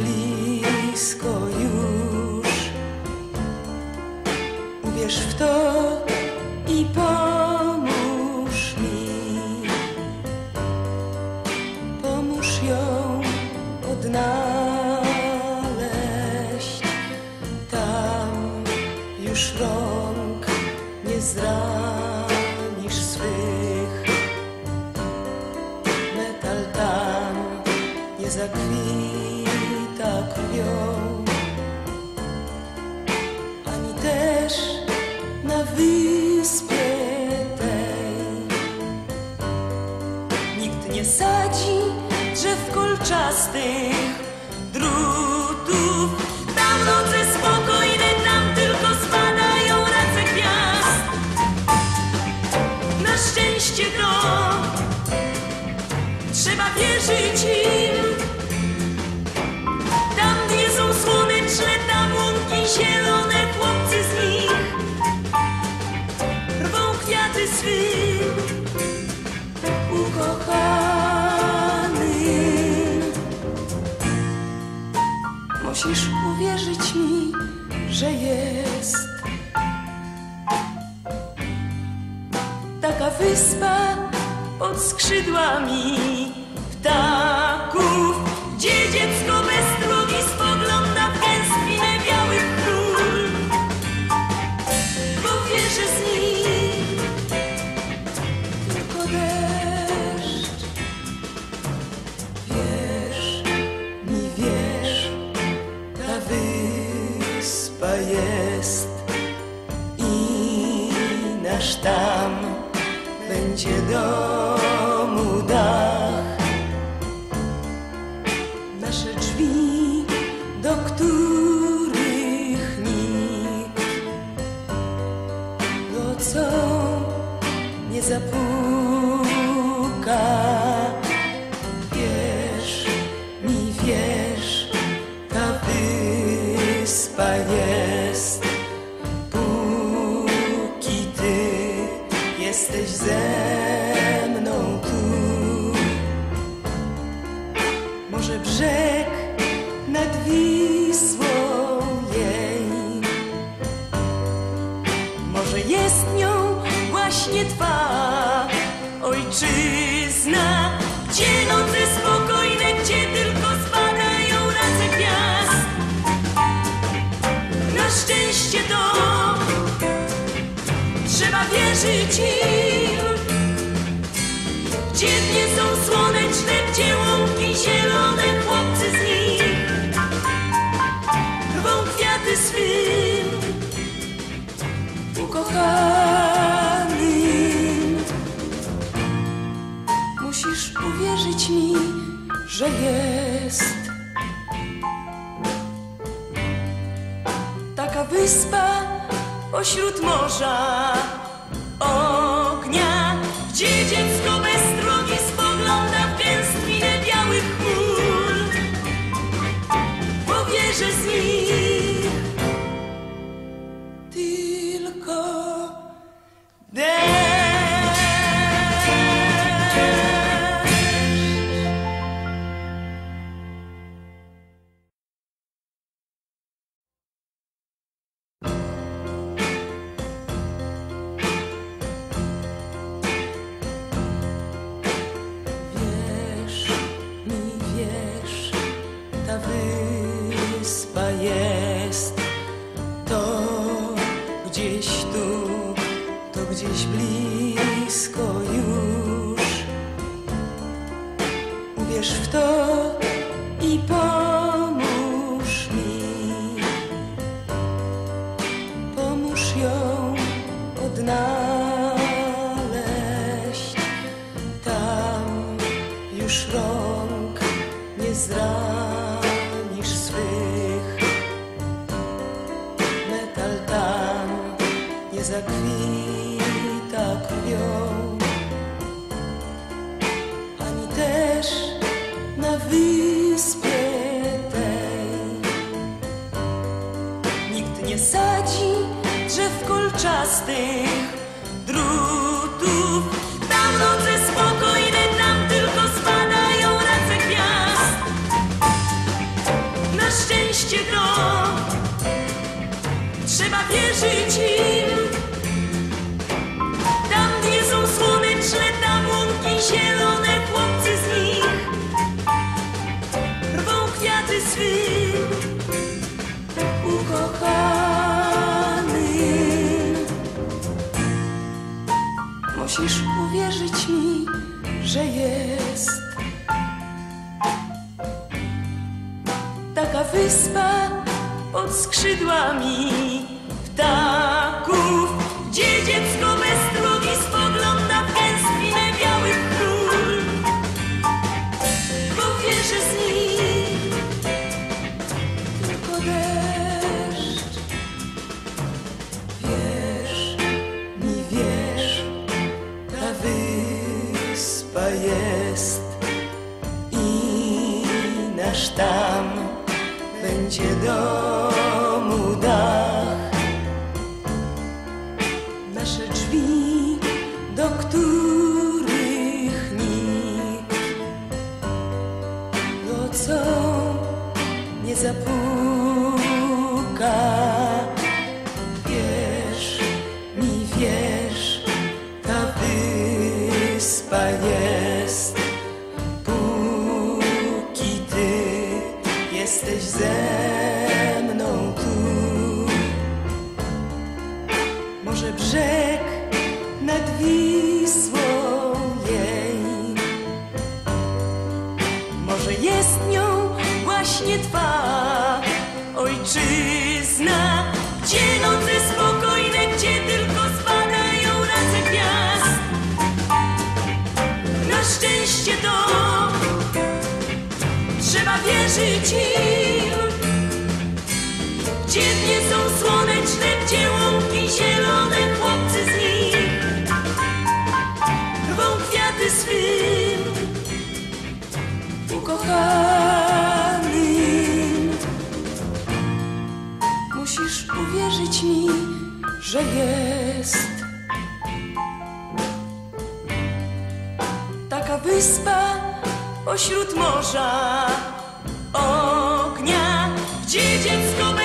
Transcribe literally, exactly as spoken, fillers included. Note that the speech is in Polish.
blisko już. Uwierz w to i pomóż mi. Pomóż ją odnaleźć. Tam już rąk nie zranisz swych. Metal tam nie zakwita krwią, ani też na wyspie tej nikt nie sadzi drzew kolczastych, drutów. Tam noce spokojne, tam tylko spadają race gwiazd. Na szczęście to trzeba wierzyć im. Tam dnie są słoneczne, tam łąki zielone, chłopcy z nich rwą kwiaty swym ukochanym. Musisz uwierzyć mi, że jest taka wyspa pod skrzydłami ptaków, gdzie dziecko bez drogi spogląda w gęstwinę białych król. Bo wierzę z nich tylko deszcz. Wierz mi, wierz, ta wyspa jest i nasz tam będzie domu dach. Nasze drzwi, do których nikt nocą nie zapuka. Wierz mi, wierz, ta wyspa jest, póki ty jesteś ze mną tu. Może brzeg nad Wisłą jej, może jest nią właśnie twa ojczyzna, gdzie noce spokojne, gdzie tylko spadają race gwiazd. Na szczęście to trzeba wierzyć im. Gdzie dnie są słoneczne, gdzie łąki zielone, chłopcy z nich rwą kwiaty swym ukochanym. Musisz uwierzyć mi, że jest taka wyspa pośród morza ognia, gdzie dziecko bez drogi spogląda w gęstwinę białych chmur. Bo wierzę z nich tylko deszcz. Wyspa jest to gdzieś tu, to gdzieś blisko już. Uwierz w to i pomóż mi. Pomóż ją odnaleźć. Tam już rąk nie zranisz swych. Metal tam nie zakwita krwią, ani też na wyspie tej nikt nie sadzi drzew kolczastych, drutów. Tam noce spokojne, tam tylko spadają race gwiazd. wierzyć im. Tam, gdzie są słoneczne, tam łąki zielone, chłopcy z nich rwą kwiaty swym ukochanym. Musisz uwierzyć mi, że jest taka wyspa pod skrzydłami ptaków, gdzie dziecko bez drogi spogląda w gęstwinę białych chmur, bo wie, że z nich tylko deszcz. Wierz mi, wierz, ta wyspa jest i nasz tam będzie domu dach. Nasze drzwi, do których nikt nocą nie zapuka. Wierz mi, wierz, ta wyspa jest, póki ty jesteś ze mną tu. Może brzeg nad Wisłą jej, może jest nią właśnie twa ojczyzna, gdzie noce spokojne, gdzie tylko spadają race gwiazd. Na szczęście to trzeba wierzyć im. Gdzie dnie są słoneczne, gdzie łąki zielone, chłopcy z nich rwą kwiaty swym ukochanym. Musisz uwierzyć mi, że jest taka wyspa pośród morza ognia, gdzie dziecko